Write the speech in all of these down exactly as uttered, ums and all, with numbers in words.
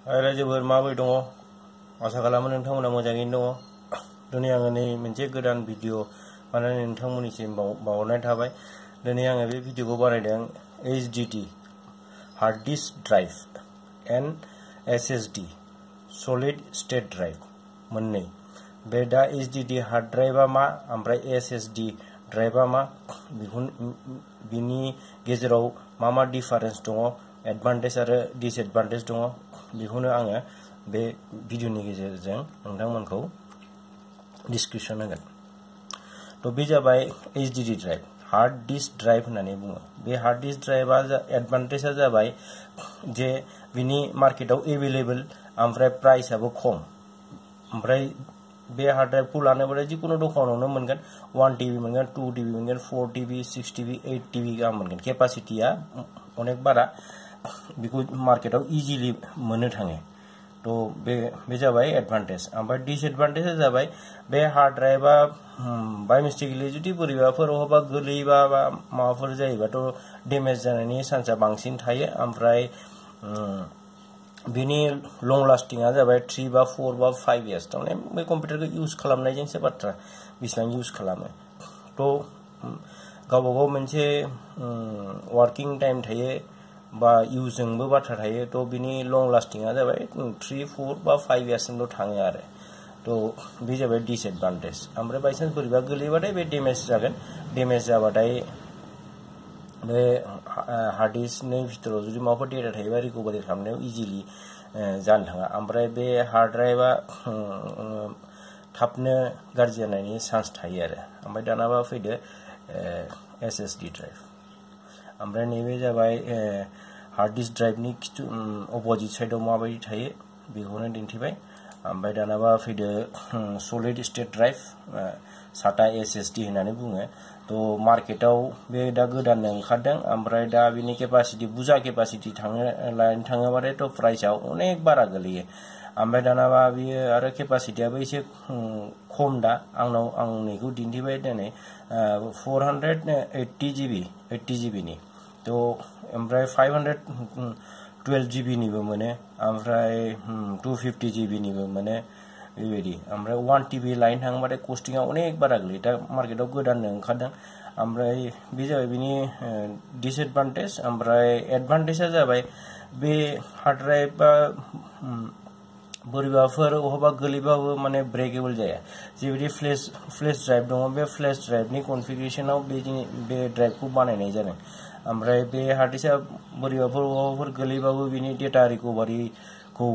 रायजोफोर माबोरै दङ आसा खालामो नोंथांमोना मोजाङैनो दङ। दिनै आङो नै मोनसे गोदान भिडिअ बानायनानै नोंथांमोननिसिम बावहरनाय थाबाय। दिनै आङो बे भिडिअखौ बानायदों H D D hard disk drive and S S D solid state drive मोननै। बे दा एच डि डि हार्ड ड्राइभआ मा ओमफ्राय एस एस डि ड्राइभआ मा बेखौ बिनि गेजेराव मा मा डिफारेन्स दङ, एडभान्टेज आरो डिसएडभान्टेज दङ, बेखौनो आङो बे भिडिअनि गेजेरजों नोंथांमोनखौ डिसक्रिपसन होगोन। तो बे जाबाय H D D drive hard disk drive होननानै बुङो। बे हार्ड डिस्क ड्राइभआ एडभान्टेजआ जाबाय जे बिनि मार्केटआव एभेलेबल ओमफ्राय प्राइसआबो खम। ओमफ्राय बे हार्ड ड्राइभखौ लानोबाथाय जिकुनु दखानावनो मोनगोन। वन टिबि मोनगोन, टू टिबि मोनगोन, four TB, six TB, eight TB गाहाम मोनगोन। केपासिटिया अनेक बारा, बेखौ मार्केटआव इजिलि मोननो थाङो। तो बे बे जाबाय एडभान्टेज। ओमफ्राय डिसएडभान्टेजआ जाबाय बे हार्ड ड्राइभआ बाय मिस्टेकलि जुदि बोरैबाफोर अबा गोलैबा बा माबाफोर जायोबाथ' डेमेज जानायनि चान्सआ बांसिन थायो। ओमफ्राय बिनि लं लास्टिंआ जाबाय थ्री बा फोर बा फाइभ इयार्स। थारमाने बे कम्पिउटारखौ इउज खालामनायजोंसो बाथ्रा, बेसेबां इउज खालामो। तो गावबा गाव मोनसे वार्किं टाइम थायो बा इउजजोंबो बाथ्रा थायो। तो बिनि लं लास्टिंआ जाबाय थ्री फोर बा फाइभ इयार्ससिमल' थाङो आरो। तो बे जाबाय डिसएडभान्टेज। ओमफ्राय बायसान्स बोरैबा गोलैबाथाय बे डेमेज जागोन। डेमेज जाबाथाय बे हार्ड डिस्कनि भितराव जुदि माबाफोर डेटा थायोबा रिकभारि खालामनायाव इजिलि जानो थाङा। ओमफ्राय बे हार्ड ड्राइभआ थाबनो गाज्रि जानायनि चान्स थायो आरो। ओमफ्राय दानाबा फैदो एस एस डि ड्राइभ। ओमफ्राय नैबे जाबाय हार्ड डिस्क ड्राइभनि खिथु अपोजिट साइडआव माबायदि थायो बेखौनो दिन्थिबाय। ओमफ्राय दानाबा फैदो सलिड स्टेट ड्राइभ, साटा एस एस डि होननानै बुङो। तो मार्केटआव बे दा गोदाननो ओंखारदों। ओमफ्राय दा बिनि केपासिटि बुरजा केपासिटि थाङो लायनो थाङोबाथाय तो प्राइसआव अनेक बारा गोलैयो। ओमफ्राय दानाबा बियो आरो केपासिटियाबो एसे खम। दा आंनाव आं नैखौ दिन्थिबाय दिनै four hundred eighty GB eighty जिबिनि। तो ओमफ्राय फाइभ हान्ड्रेड टुवेल्भ जिबिनिबो मोनो, ओमफ्राय टू फिफ्टी जिबिनिबो मोनो बेबायदि। ओमफ्राय वन टिबि लाइन थाङोबाथाय कस्टिंआ अनेक बारा गोलैयो। दा मार्केटआव गोदाननो ओंखारदों। ओमफ्राय बे जाबाय बिनि डिसएडभान्टेज। ओमफ्राय एडभान्टेजआ जाबाय बे हार्ड ड्राइभआ बोरैबाफोर अहाबा गोलैबाबो माने ब्रेकेबल जाया। जेबायदि फ्लेश फ्लेश ड्राइभ दङ, बे फ्लेश ड्राइभनि कनफिगारेसनाव बे बे ड्राइभखौ बानायनाय जादों। ओमफ्राय बे हार्ड डिस्कआ बोरैबाफोर अहाबाफोर गोलैबाबो बिनि डेटा रिकभारिखौ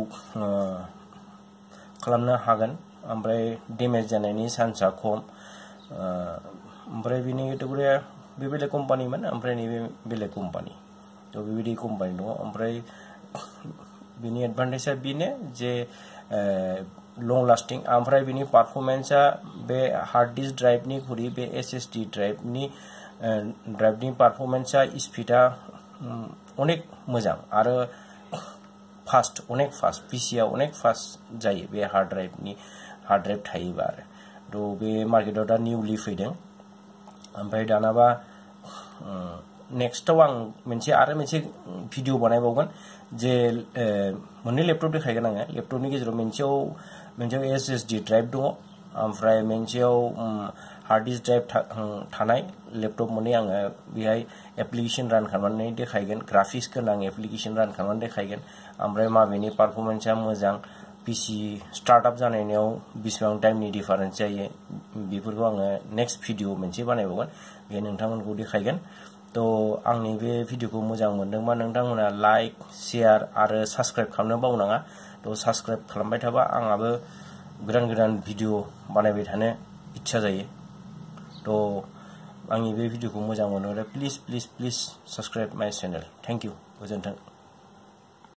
खालामनो हागोन। ओमफ्राय डेमेज जानायनि चान्सआ खम। ओमफ्राय बिनि केटेगरिया बे बेलेग कम्पानिमोन, ओमफ्राय नैबे बेलेग कम्पानि। तो बेबायदि कम्पानि दङ। ओमफ्राय बिनि एडभान्टेजआ बेनो जे लं लास्टिं। ओमफ्राय बिनि पारफरमेन्सआ बे हार्ड डिस्क ड्राइभनिख्रुइ बे एस एस डि ड्राइभनि ड्राइभनि पारफरमेन्सआ स्पिडआ अनेक मोजां आरो फास्ट, अनेक फास्ट। पिसिआ अनेक फास्ट जायो बे हार्ड ड्राइभनि हार्ड ड्राइभ थायोबा आरो। तो बे मार्केटआव दा निउलि फैदों। ओमफ्राय दानाबा नेक्स्टआव आं मोनसे आरो मोनसे भिडिअ बानायबावगोन जे मोननै लेपटप देखायगोन आङो। लेपटपनि गेजेराव मोनसेयाव मोनसेयाव एस एस डि ड्राइभ दङ, ओमफ्राय मोनसेयाव हार्ड डिस्क ड्राइभ थानाय लेपटप मोननै आङो बेहाय एप्लिकेसन रान खालामनानै देखायगोन, ग्राफिक्स गोनां एप्लिकेसन रान खालामनानै देखायगोन। ओमफ्राय माबेनि पारफरमेन्सआ मोजां, पिसि स्टार्टआप जानायाव बेसेबां टाइमनि डिफारेन्स जायो, बेफोरखौ आङो नेक्स्ट भिडिअ मोनसे बानायबावगोन, बे नोंथांमोनखौ देखायगोन। तो आंनि बे भिडिअखौ मोजां मोनदोंबा नोंथांमोना लाइक, शेयार आरो साबस्क्राइब खालामनो बावनाङा। तो साबस्क्राइब खालामबाय थाबा आंहाबो गोदान गोदान भिडिअ बानायबाय थानो इच्छा जायो। तो आंनि बे भिडिअखौ मोजां मोनोब्ला please please please subscribe my channel. Thank you, गोजोन्थों।